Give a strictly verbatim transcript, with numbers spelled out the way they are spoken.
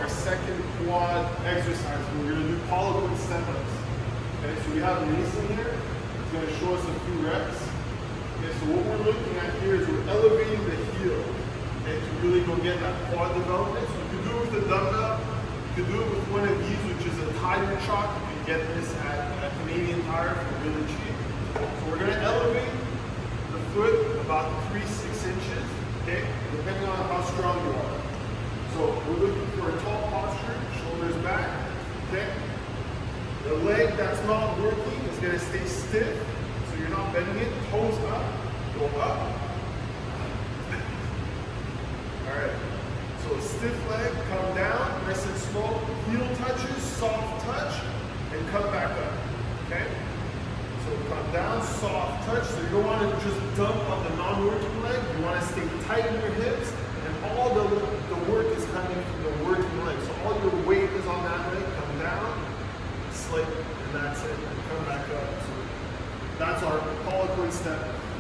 our second quad exercise. We're going to do Poliquin step-ups. Okay, so we have Mason here. It's going to show us a few reps. Okay, so what we're looking at here is we're elevating the heel, okay, to really go get that quad development. So you can do it with the dumbbell. You can do it with one of these, which is a tire chalk. You can get this at a Canadian Tire for really cheap. So we're going to elevate the foot about three, six inches, okay, depending on how strong you are. So we're looking for a tall posture, shoulders back, okay? The leg that's not working is going to stay stiff, so you're not bending it. Toes up, go up. All right, so stiff leg, come down, nice and slow. Heel touches, soft touch, and come back up, okay? So come down, soft touch. So you don't want to just dump on the non-working leg. You want to stay tight in your hips, and all the, the work is coming from the working leg. So all your weight is on that leg. Come down, slip, and that's it. And come back up. So that's our Poliquin step.